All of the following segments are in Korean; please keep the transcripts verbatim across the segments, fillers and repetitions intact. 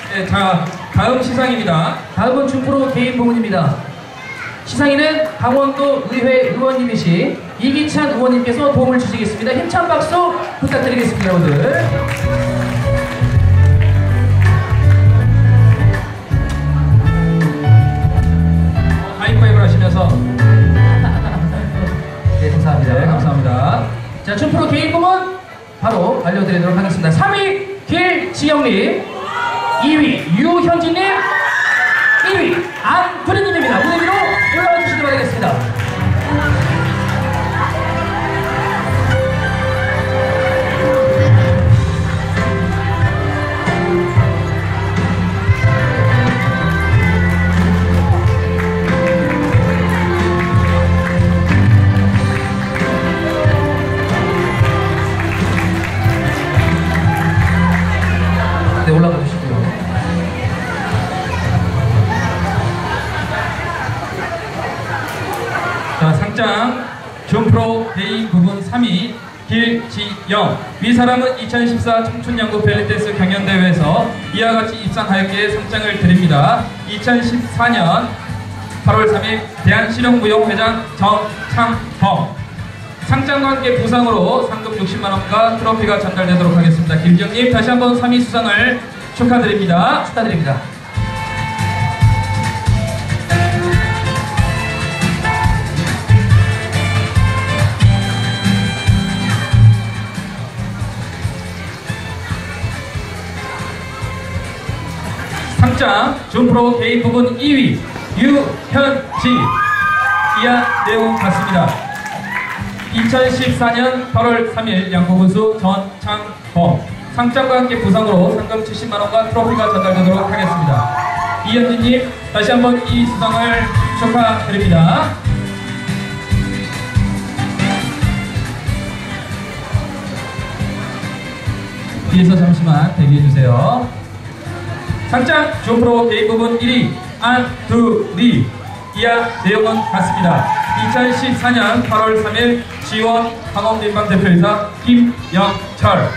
네, 자, 다음 시상입니다. 다음은 준프로 개인 부문입니다. 시상에는 강원도 의회 의원님이신 이기찬 의원님께서 도움을 주시겠습니다. 힘찬 박수 부탁드리겠습니다, 여러분들. 하이파이브를 하시면서 네, 감사합니다. 네, 감사합니다. 자, 준프로 개인 부문 바로 알려드리도록 하겠습니다. 삼 위 길지영님, 이 위 유현진님, 일 위 안두리님입니다. 무대 위로 올라와 주시기 바라겠습니다. 네, 올라가 주시고요. 자, 상장 준프로 개인 부분 삼 위 길지영. 위 사람은 이천십사 청춘양구 벨리댄스 경연대회에서 이와 같이 입상하였기에 상장을 드립니다. 이천십사 년 팔월 삼 일 대한실용무용회장 정창범. 상장과 함께 부상으로 상금 육십만 원과 트로피가 전달되도록 하겠습니다. 길지영님 다시 한번 삼 위 수상을 축하드립니다. 축하드립니다. 상장 준프로 개인 부분 이 위 유현지. 이하 내용 같습니다. 이천십사 년 팔월 삼 일 양구군수 전창범. 상장과 함께 부상으로 상금 칠십만 원과 트로피가 전달되도록 하겠습니다. 이현진님 다시 한번 이 수상을 축하드립니다. 뒤에서 잠시만 대기해주세요. 상장 준프로 개인 부분 일 위 안두리. 이하 내용은 같습니다. 이천십사 년 팔월 삼 일 지원 강원민방대표이사 김영철.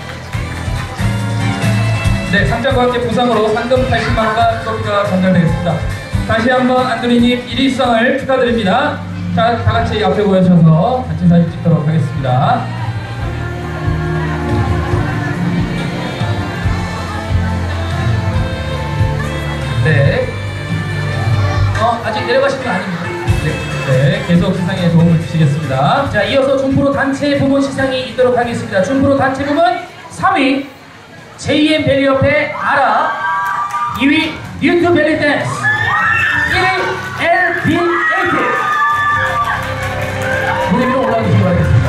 네, 상장과 함께 부상으로 상금 팔십만 원과 트로피가 전달되겠습니다. 다시 한번 안두리님 일 위 수상을 축하드립니다. 자, 다같이 앞에 모여주셔서 단체 사진 찍도록 하겠습니다. 네. 어, 아직 내려가시는 거 아닙니다. 네. 네, 계속 시상에 도움을 주시겠습니다. 자, 이어서 준프로 단체 부문 시상이 있도록 하겠습니다. 준프로 단체 부문 삼 위 제이엠 벨리협회 아라, 이 위 뉴트 벨리 댄스, 일 위 엘비에이티. 무대 위로 올라와 주시기 바라겠습니다.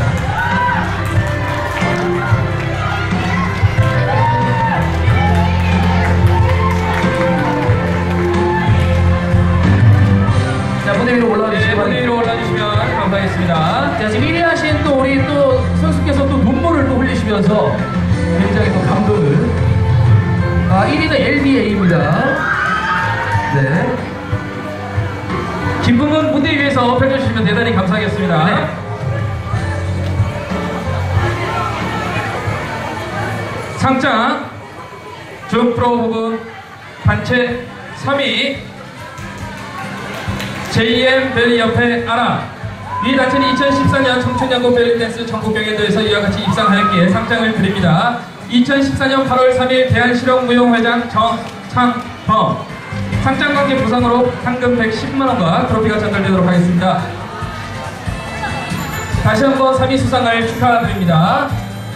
자, 무대 위로 올라와 주시기 네, 무대 바라겠습니다. 위로 올라주시면 감사하겠습니다. 자, 지금 일 위 하신 또 우리 또 선수께서 또 눈물을 또 흘리시면서 굉장히 또 감동을. 아, 일 위는 엘비에이입니다. 네. 기쁨은 무대 위에서 펼쳐주시면 대단히 감사하겠습니다. 네. 상장 준프로 부분 단체 삼 위 제이엠 벨리협회 아라. 이 단체는 이천십사 년 청춘양구 벨리댄스 전국경연대회에서 이와 같이 입상하였기에 상장을 드립니다. 이천십사 년 팔월 삼 일 대한실용무용회장 정창범. 상장과 함께 부상으로 상금 백십만 원과 트로피가 전달되도록 하겠습니다. 다시 한번 삼 위 수상을 축하드립니다.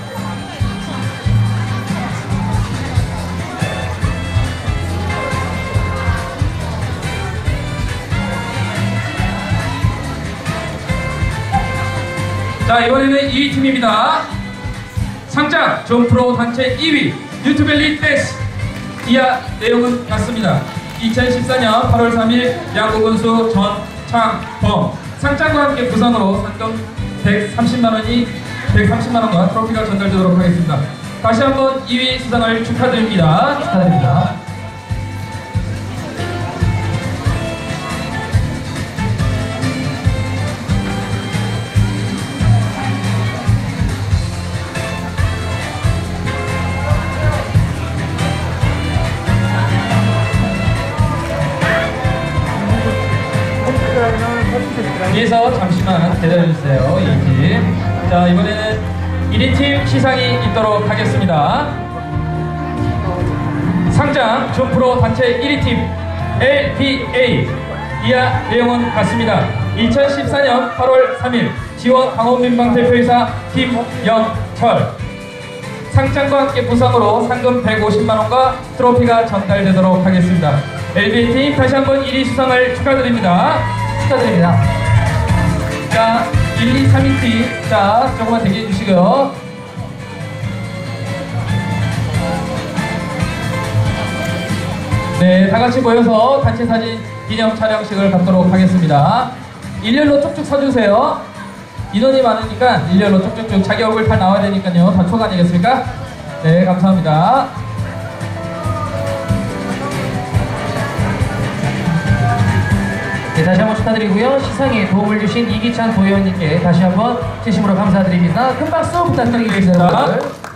자, 이번에는 이 위 팀입니다. 상장 존프로 단체 이 위 뉴트밸리 댄스. 이하 내용은 같습니다. 이천십사 년 팔월 삼 일 야구군수 전창범. 상장과 함께 부상으로 상금 백삼십만 원이 백삼십만 원과 트로피가 전달되도록 하겠습니다. 다시 한번 이 위 수상을 축하드립니다. 축하드립니다. 뒤에서 잠시만 기다려주세요. 이 팀. 자, 이번에는 일 위 팀 시상이 있도록 하겠습니다. 상장 준프로 단체 일 위 팀 엘피에이 이하 내용은 같습니다. 이천십사 년 팔월 삼일 지원 강원민방 대표이사 김영철. 상장과 함께 부상으로 상금 백오십만 원과 트로피가 전달되도록 하겠습니다. 엘피에이 팀 다시 한번 일 위 수상을 축하드립니다. 축하드립니다. 자, 일, 이, 삼 위 팀. 자, 조금만 대기해 주시고요. 네, 다 같이 모여서 단체 사진 기념 촬영식을 갖도록 하겠습니다. 일렬로 쭉쭉 서주세요. 인원이 많으니까 일렬로 쭉쭉쭉 자기 얼굴 다 나와야 되니까요. 단초가 아니겠습니까? 네, 감사합니다. 네, 다시 한번 축하드리고요. 시상에 도움을 주신 이기찬 도의원님께 다시 한번 진심으로 감사드립니다. 큰 박수 부탁드리겠습니다. 자,